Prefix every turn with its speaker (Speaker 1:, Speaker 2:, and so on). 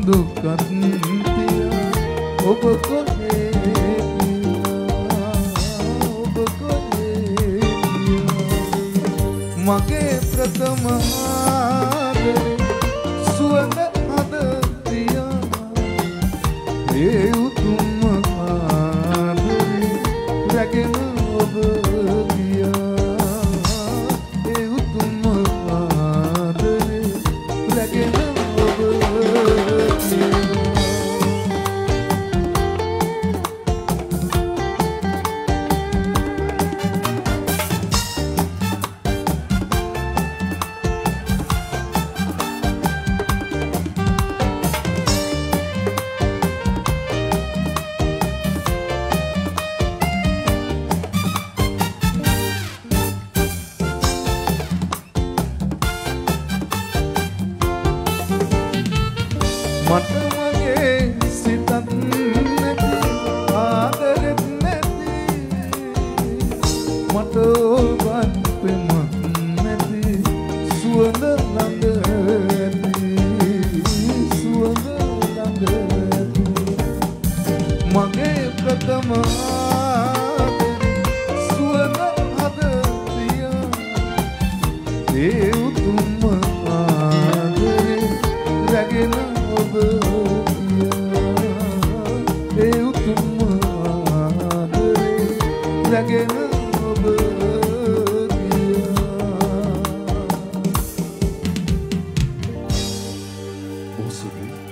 Speaker 1: දුකත් තියා ඔබ කොහේ ගියා ඔබ කොහේ ගියා මගේ ප්‍රථම ආදරේ සුවඳ හද තියා ඒ උතුම් ආදරේ රැගෙන ඔබ ගියා ඒ උතුම් ආදරේ රැගෙන ඔබ මට මගේ සිතත් නැති ආදරෙත් නැති මට ඔබත් පෙමත් නැති සුවඳ ළඟ ඇති සුවඳ ළඟ ඇති මගේ ප්‍රථම ආදරේ සුවඳ හද තියා ඒ උතුම් ආදරේ රැගෙන ඔබ ගියා ඒ උතුම් ආදරේ රැගෙන ඔබ ගියා ඔසුයි